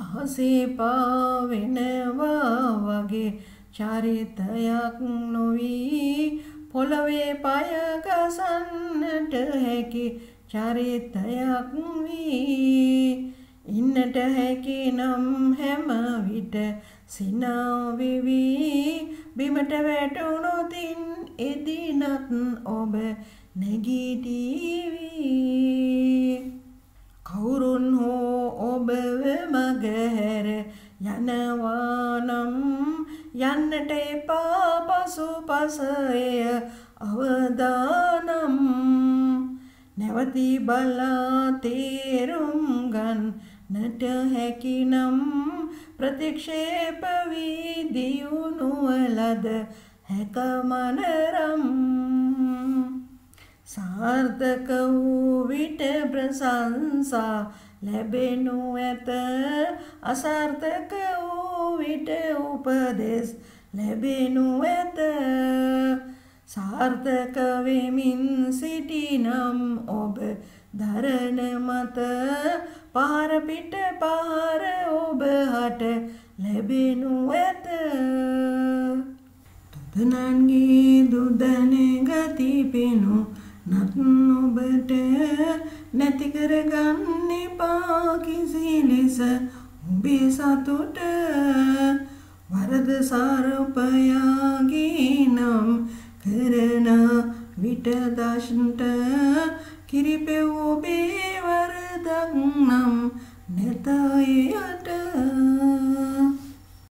අහසේ පාවෙනවා වගේ චරිතයක් නොවී පොළවේ පය ගසන්නට හැකි චරිතයක් වී ඉන්නට හැකි නම් හැම විට සිනා වෙවි බිමට වැටුණොතින් එදිනත් ඔබ නැගිටීවි කවුරුන් හෝ ඔබව මගහැර යනවා නම් යන්නට එපා පසුපසය අවදානම් නැවතී බලා තේරුම් ගන්නට හැකි නම් ප්‍රතික්ෂේප වී දියුණුව ලද හැකමනරම් සාර්ථක වූ විට ප්‍රශංසා ලැබෙනු ඇත අසාර්ථක වූ විට උපදෙස් ලැබෙනු ඇත සාර්ථක වෙමින් සිටිනම් ඔබ දරණ මත පහර පිට පහර ඔබ හට ලැබෙනු ඇත තුදනන්ගේ දුදනේ ගති පෙනු නත් ඔබට නැති කරගන්න එපා කිසි ලෙස ඔබේ සතුට වරද සාරපයාගේ නම් කරන විට දශන්ට කිරිපෙව් ඔබේ වරදක් නම් නැතයට